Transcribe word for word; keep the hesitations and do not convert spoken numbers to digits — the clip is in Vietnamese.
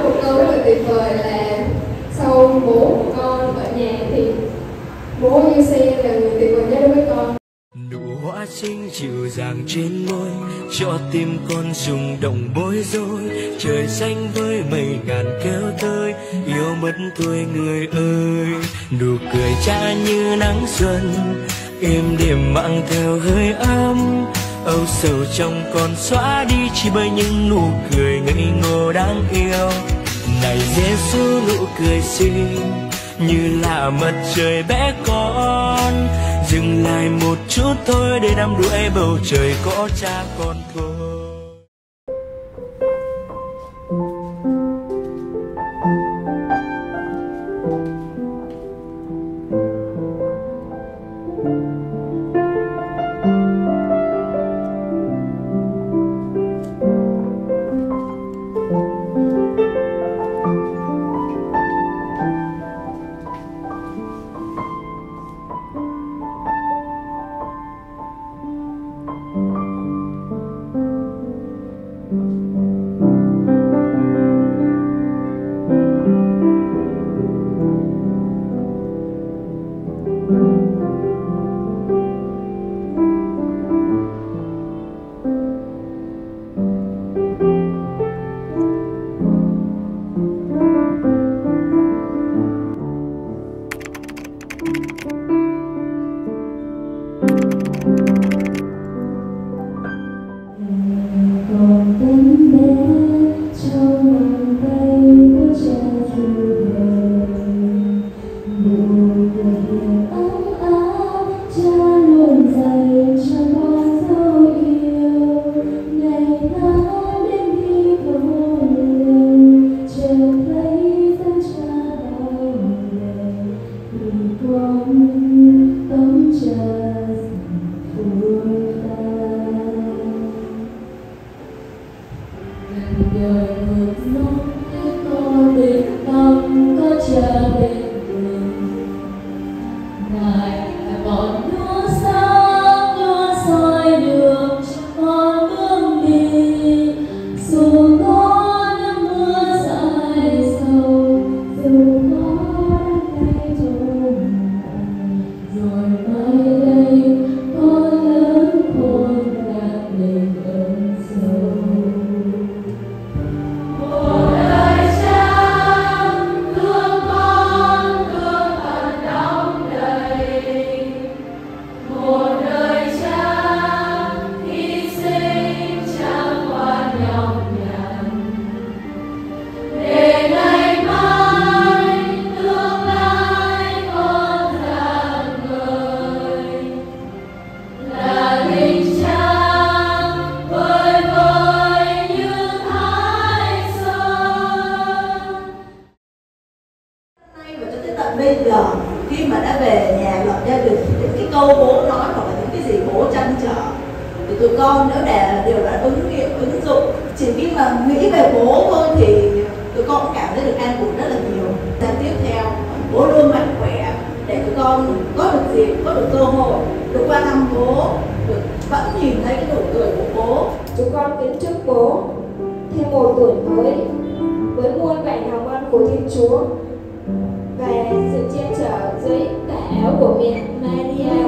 một câu rất là tuyệt vời là sau bố của con ở nhà thì bố như xe là người tuyệt vời nhất đối với con. Nụ hoa xinh dịu dàng trên môi cho tim con rung động bối rối. Trời xanh với mây ngàn kêu tới yêu mất tuổi người ơi. Nụ cười cha như nắng xuân êm đềm mang theo hơi ấm. Âu sầu trong con xóa đi chỉ bởi những nụ cười ngây ngô đáng yêu. Này Giêsu nụ cười xinh như là mặt trời bé con. Dừng lại một chút thôi để đắm đuổi bầu trời có cha con thôi. Bây giờ khi mà đã về nhà lập gia đình, những cái câu bố nói hoặc là những cái gì bố trăn trở thì tụi con nếu để đều đã ứng nghiệm ứng dụng. Chỉ khi mà nghĩ về bố thôi thì tụi con cũng cảm thấy được an ủi rất là nhiều. Và tiếp theo bố luôn mạnh khỏe để tụi con có được dịp, có được cơ hội được qua thăm bố, được vẫn nhìn thấy cái nụ cười của bố. Chúng con kính chúc bố thêm một tuổi mới với muôn vàn hào quang của Thiên Chúa và sự che chở dưới tà áo của mẹ Maria.